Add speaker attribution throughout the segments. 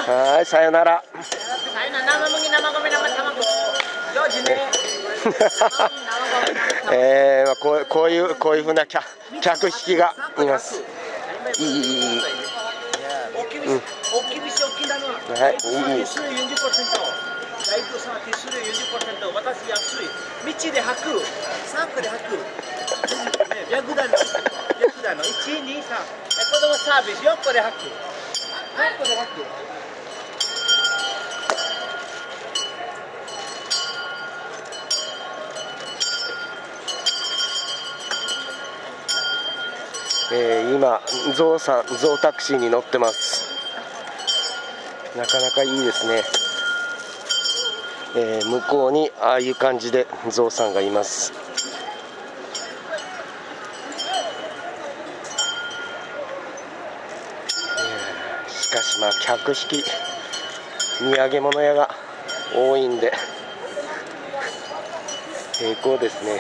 Speaker 1: はい、さよなら。
Speaker 2: 生麦、生米、生卵。4時ね。
Speaker 1: こういうふうな客引きがいます。いい。
Speaker 2: 大きい店、大きなの。
Speaker 1: はい、いい。
Speaker 2: 手数料 40%。大工さん手数料 40%。私安い。道で吐く。3個で吐く。白段の。1、2、3。子供サービス4個で吐く。4個で吐く。
Speaker 1: 今、ゾウタクシーに乗ってます。なかなかいいですね。向こうにああいう感じでゾウさんがいます。しかし客引き土産物屋が多いんで平行ですね。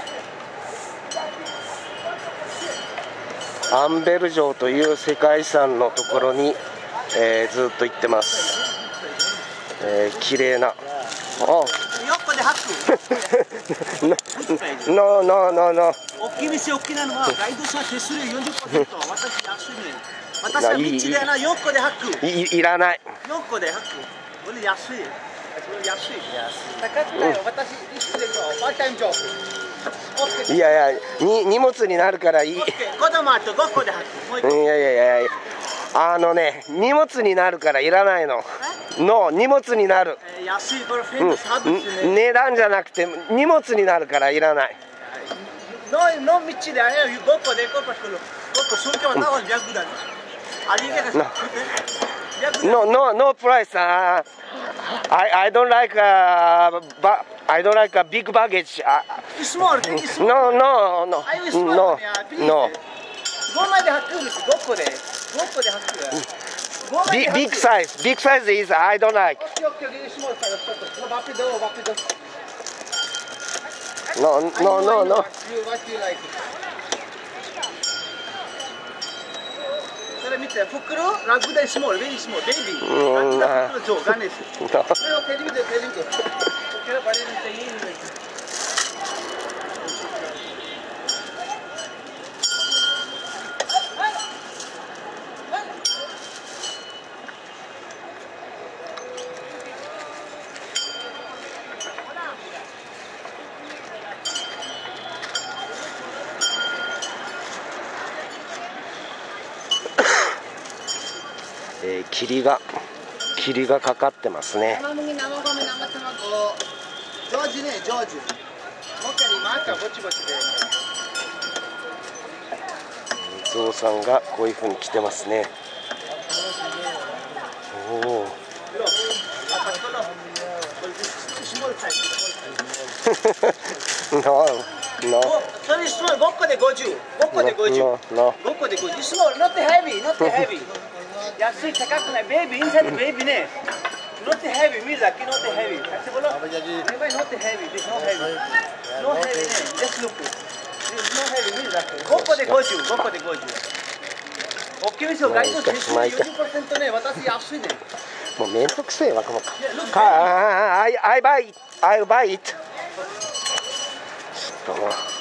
Speaker 1: アンベル城という世界遺産のところに、ずっと行ってます。綺麗な。
Speaker 2: 横で吐く。
Speaker 1: No。
Speaker 2: 大きい店、大きなのはガイドさん手数料 40%。私安いね。私は道でな4個で吐く。
Speaker 1: いらない。
Speaker 2: 4個で吐く。俺安い。高くないよ。私一でパータイムジョブ。
Speaker 1: いや荷物になるからいい。
Speaker 2: 子供あと5個で吐く。
Speaker 1: いや荷物になるからいらないの。荷物になる。
Speaker 2: 安いこれフェンスサービスね。
Speaker 1: 値段じゃなくて荷物になるからいらない。
Speaker 2: の道で5個で5個それからなお逆だ。ありがとう。
Speaker 1: No price. I don't like a big baggage.
Speaker 2: Small.
Speaker 1: No.
Speaker 2: 5枚で吐くんです。5個で吐く。
Speaker 1: Big size is I don't like. No.
Speaker 2: それ見て、袋、ラグでスモール、ベリースモール、ベイビー。ラグだ袋、ガネス。それを手で見て。こちらバレるっていいのに。
Speaker 1: 霧がかかってますね。
Speaker 2: 生麦、生米、生卵。ジョージね、ジョージ。もう一回今あったぼちぼちで。
Speaker 1: ゾウさんがこういう風に来てますね。No.
Speaker 2: それスモール5個で50。5個で50。5個で50。スモール、not heavy。安い高くない。ベイビー、インサイドベイビーね。not heavy、水だけ not heavy。Kasi bolo, never not heavy. This no heavy. No heavy ね。Just look. This no heavy 水だけ。5個で50。大きい店をガイドして 40% ね。私安いね。
Speaker 1: もうめんどくせえわ、I buy it. ちょっと